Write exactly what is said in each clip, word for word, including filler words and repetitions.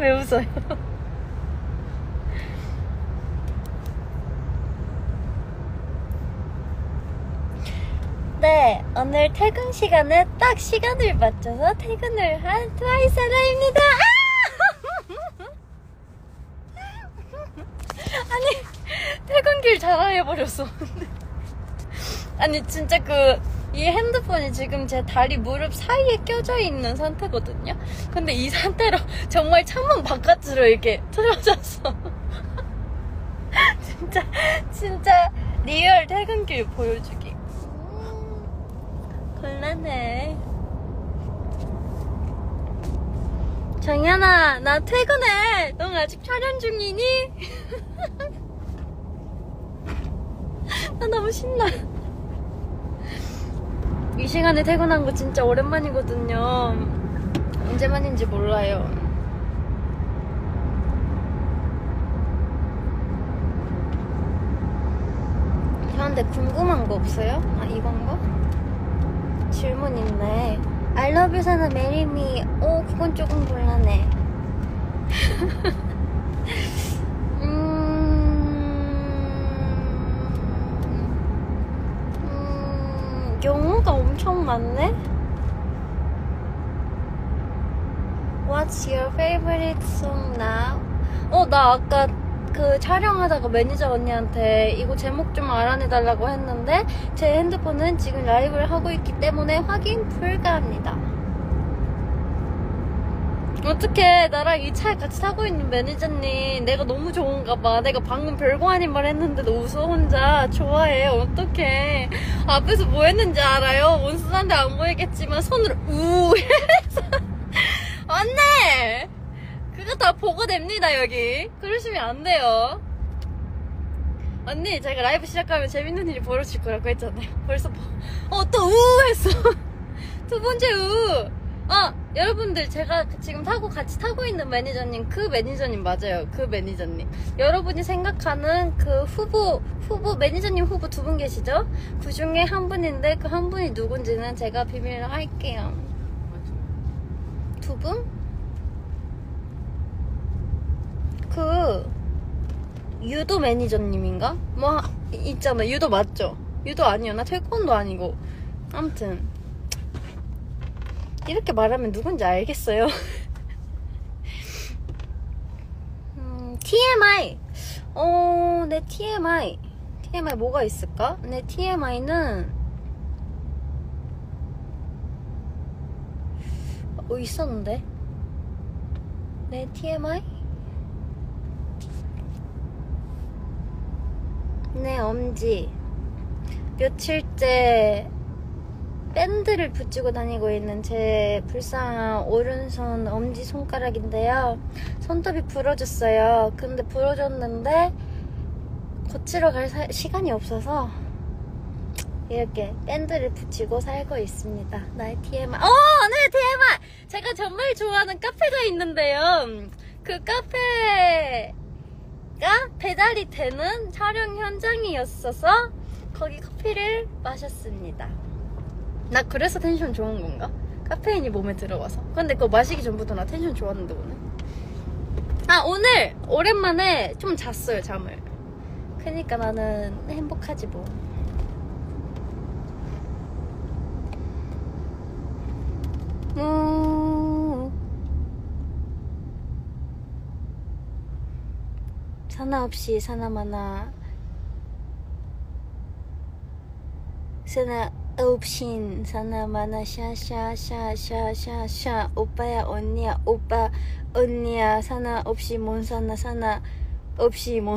왜 웃어요? 네, 오늘 퇴근 시간에 딱 시간을 맞춰서 퇴근을 한 트와이스 하나입니다. 아! 아니, 퇴근길 자랑해버렸어. 아니, 진짜 그, 이 핸드폰이 지금 제 다리 무릎 사이에 껴져 있는 상태거든요. 근데 이 상태로 정말 창문 바깥으로 이렇게 틀어졌어. 진짜, 진짜 리얼 퇴근길 보여주기. 곤란해. 정연아, 나 퇴근해. 넌 아직 촬영 중이니? 나 너무 신나. 이 시간에 퇴근한 거 진짜 오랜만이거든요. 언제만인지 몰라요. 저한테 궁금한 거 없어요? 아, 이건가? 질문 있네. I love you 사나 marry me. 오, 그건 조금 곤란해. 음... 음... 영어가 엄청 많네? What's your favorite song now? 어, 나 아까 그 촬영하다가 매니저 언니한테 이거 제목 좀 알아내달라고 했는데 제 핸드폰은 지금 라이브를 하고 있기 때문에 확인 불가합니다. 어떡해, 나랑 이 차에 같이 타고 있는 매니저님 내가 너무 좋은가 봐. 내가 방금 별거 아닌 말 했는데도 웃어 혼자. 좋아해. 어떡해. 앞에서 뭐 했는지 알아요? 온순한데 안 보이겠지만 손으로 우 해서 언니! 그거 다 보고됩니다, 여기. 그러시면 안 돼요. 언니, 제가 라이브 시작하면 재밌는 일이 벌어질 거라고 했잖아요. 벌써 보... 어, 또 우! 했어. 두 번째 우! 아, 여러분들, 제가 지금 타고 같이 타고 있는 매니저님, 그 매니저님 맞아요. 그 매니저님. 여러분이 생각하는 그 후보, 후보, 매니저님 후보 두 분 계시죠? 그 중에 한 분인데 그 한 분이 누군지는 제가 비밀로 할게요. 두 분? 그 유도 매니저님인가? 뭐 있잖아. 유도 맞죠? 유도 아니었나? 태권도 아니고. 아무튼 이렇게 말하면 누군지 알겠어요. 음, 티엠아이. 어, 내 티엠아이. 티엠아이 뭐가 있을까? 내 티엠아이는 어, 있었는데. 내 티엠아이? 네, 엄지. 며칠째 밴드를 붙이고 다니고 있는 제 불쌍한 오른손 엄지 손가락인데요. 손톱이 부러졌어요. 근데 부러졌는데 고치러 갈 사, 시간이 없어서 이렇게 밴드를 붙이고 살고 있습니다. 나의 티엠아이. 어! 네, 티엠아이! 제가 정말 좋아하는 카페가 있는데요. 그 카페 배달이 되는 촬영 현장이었어서 거기 커피를 마셨습니다. 나 그래서 텐션 좋은 건가? 카페인이 몸에 들어와서. 근데 그거 마시기 전부터 나 텐션 좋았는데 오늘. 아, 오늘 오랜만에 좀 잤어요, 잠을. 그니까 나는 행복하지 뭐. 음... 사나 없이 사나마나 사나 없인 사나마나 샤샤샤샤샤샤 오빠야 언니야 오빠 언니야 사나 없이 몬 사나 사나 없이 몬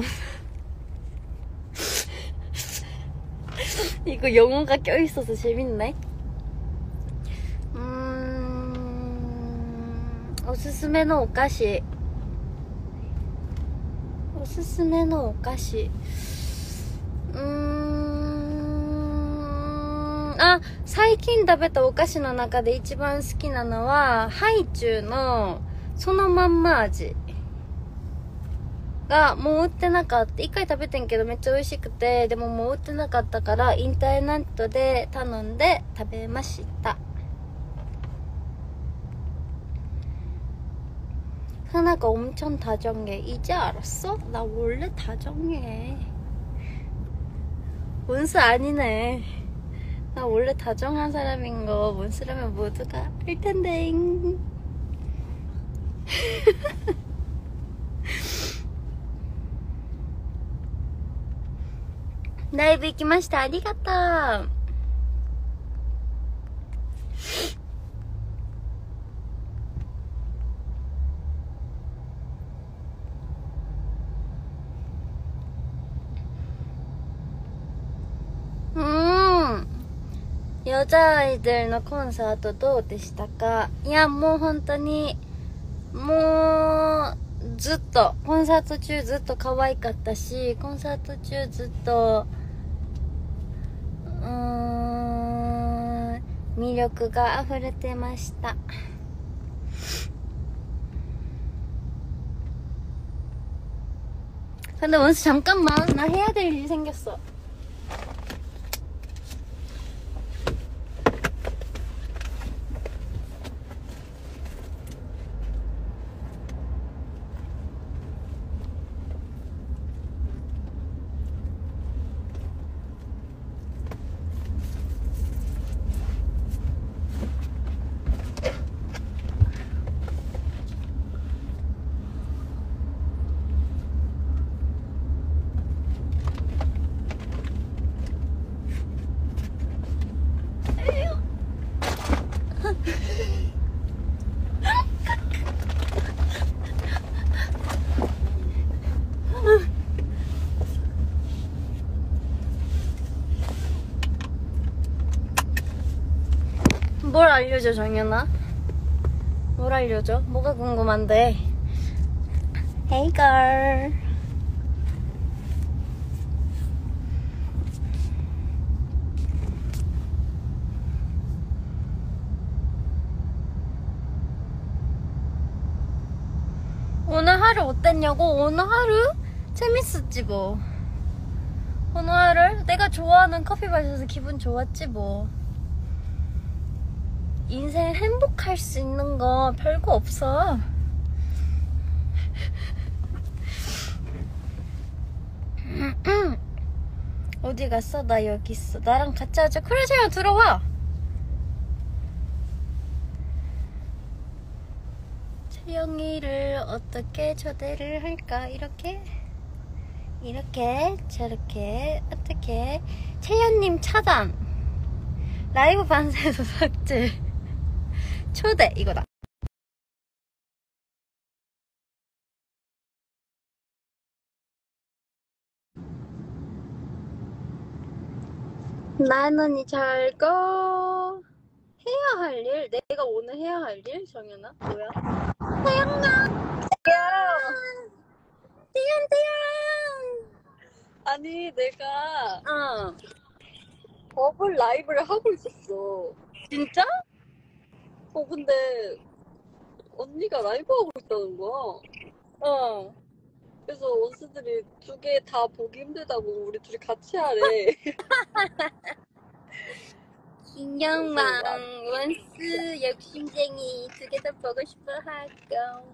이거 영어가 껴있어서 재밌네. 음... 오스스메의 오카시 오스스메의 오카시 음...あ、最近食べたお菓子の中で一番好きなのはハイチュウのそのまんま味がもう売ってなかった。一回食べてんけどめっちゃ美味しくて、でももう売ってなかったからインターネットで頼んで食べました。 사나가 엄청 다정해. 이제 알았어? 나 원래 다정해. 원수 아니네. 나 원래 다정한 사람인 거 원수라면 모두가 알 텐데. 라이브行きました。ありがとう。うーん。여자아이들のコンサートどうでしたか？いや、もう本当に、もう、ずっと、コンサート中ずっと可愛かったし、コンサート中ずっと、うーん、魅力が溢れてました。근데 원수 잠깐만, 나 해야 될 일이 생겼어. 뭘 알려줘, 정연아? 뭘 알려줘? 뭐가 궁금한데? Hey girl. 오늘 하루 어땠냐고? 오늘 하루? 재밌었지 뭐. 오늘 하루 내가 좋아하는 커피 마셔서 기분 좋았지 뭐. 인생 행복할 수 있는 거 별거 없어. 어디 갔어? 나 여기 있어. 나랑 같이 하자. 그래, 재현 들어와. 채영이를 어떻게 초대를 할까? 이렇게? 이렇게? 저렇게? 어떻게? 채연님 차단. 라이브 반세에서 삭제. 초대 이거다. 나는이 잘고 해야 할 일? 내가 오늘 해야 할 일? 정연아? 뭐야? 태연아! 태연! 태연 태연! 아니 내가 어. 버블 라이브를 하고 있었어. 진짜? 어 근데 언니가 라이브 하고 있다는 거야. 어. 그래서 원스들이 두 개 다 보기 힘들다고 우리 둘이 같이 하래. 김경망 원스 욕심쟁이 두 개 다 보고 싶어 하고.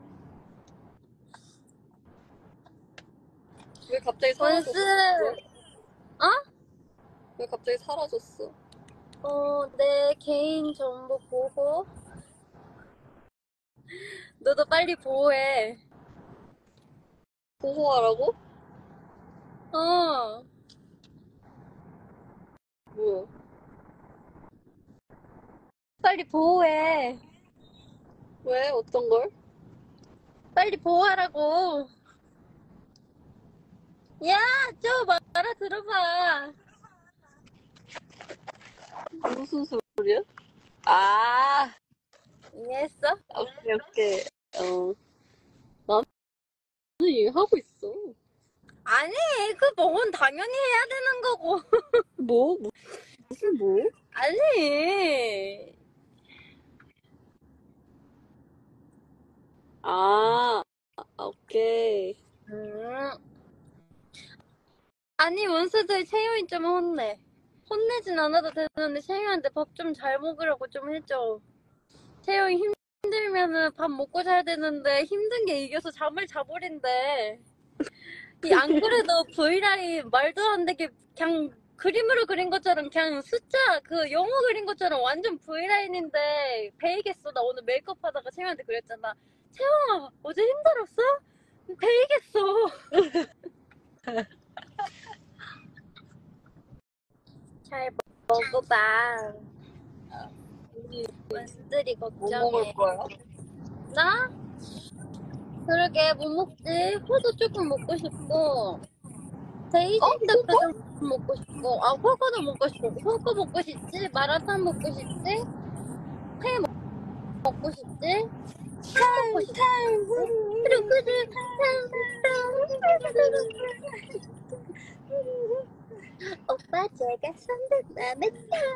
왜 갑자기 사라졌어? 원스 어? 왜 갑자기 사라졌어? 어, 내 개인 정보 보호. 너도 빨리 보호해. 보호하라고? 어. 뭐야? 빨리 보호해. 왜? 어떤 걸? 빨리 보호하라고. 야, 좀 말아 들어봐. 무슨 소리야? 아, 이해했어? 오케이 오케이. 어. 나는 이거 하고 있어. 아니, 그 뭐건 당연히 해야 되는 거고. 뭐? 무슨 뭐? 아니. 아, 오케이. 음. 아니, 원수들 채용이 좀 혼내. 혼내진 않아도 되는데 채용이한테 밥 좀 잘 먹으라고 좀 해줘. 채용이 힘들면은 밥 먹고 자야 되는데 힘든 게 이겨서 잠을 자버린대. 이 안 그래도 브이라인 말도 안 되게 그냥 그림으로 그린 것처럼 그냥 숫자 그 영어 그린 것처럼 완전 브이라인인데 베이겠어. 나 오늘 메이크업 하다가 채영한테 그랬잖아. 채영아 어제 힘들었어? 베이겠어. 잘 먹어봐. 우리 원수들이 뭐 걱정해. 먹을 거야? 나? 그러게 뭐 먹지? 호도 조금 먹고 싶고 데이지스도 좀 먹고 싶고 아 호거도 먹고 싶고 호거 먹고 싶지? 마라탕 먹고 싶지? 회 먹- 먹고 싶지? 탕 먹고 싶지? 그리고 그리고 오빠 제가 선택맘에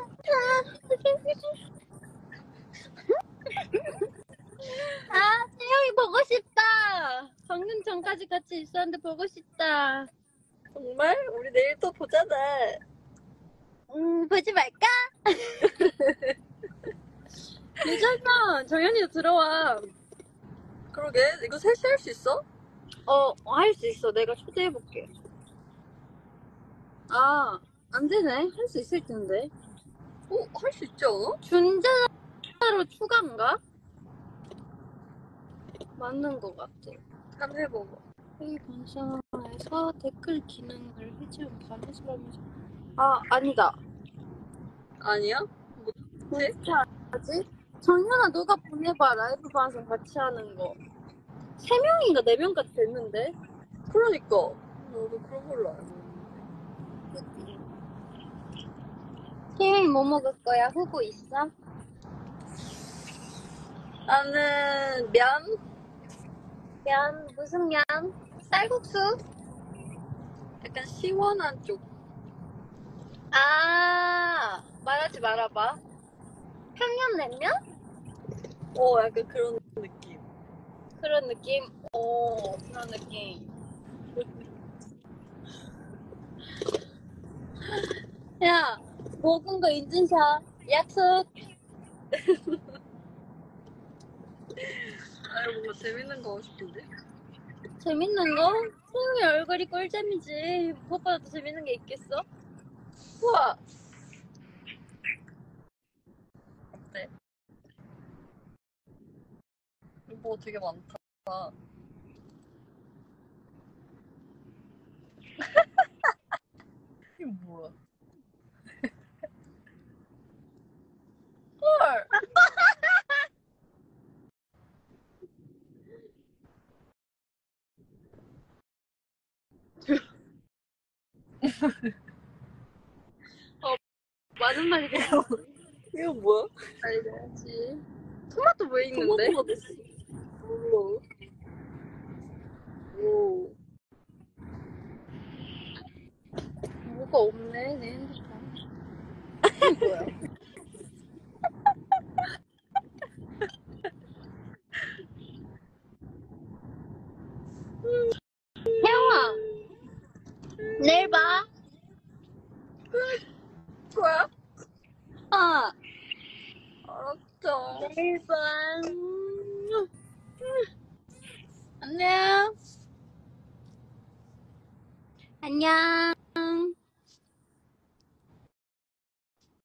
아 채영이 보고 싶다. 방금 전까지 같이 있었는데 보고 싶다. 정말? 우리 내일 또 보잖아. 음 보지 말까? 유정아 정연이도 들어와. 그러게, 이거 셋이 할 수 있어? 어 할 수 있어. 내가 초대해볼게. 아 안 되네. 할 수 있을 텐데. 어, 할 수 있지 않아? 준자로 추가인가? 맞는 것 같아. 한번 해봐봐. 회의 방송에서 댓글 기능을 해지운 다른 사람이 아 아니다. 아니야? 뭐지? 어떻게 하지? 정현아 너가 보내봐. 라이브 방송 같이 하는 거. 세 명인가 네 명까지 됐는데. 그러니까. 나도 그런 걸로 알고. 그치? 태영이 뭐 먹을 거야? 후보 있어? 나는 면? 면 무슨 면? 쌀국수? 약간 시원한 쪽. 아 말하지 말아봐. 평양냉면? 어, 약간 그런 느낌. 그런 느낌? 오 그런 느낌. 야 먹은 거 인증샷 약속. 아, 뭔가 재밌는 거 하고 싶은데? 재밌는 거? 태영이 얼굴이 꿀잼이지. 무엇보다 더 재밌는 게 있겠어? 우와! 어때? 뭐 되게 많다. 이게 뭐야? 헐! 많은 말이 됐어. 이거 뭐야? 알려야지. 토마토 왜 있는데? 토마토가 됐어. 몰라. 오. 뭐가 없네 내 핸드폰. 이게 뭐야? 태영아 내일 봐. 뭐야? 아 알았죠. 내일 봐. 안녕. 안녕.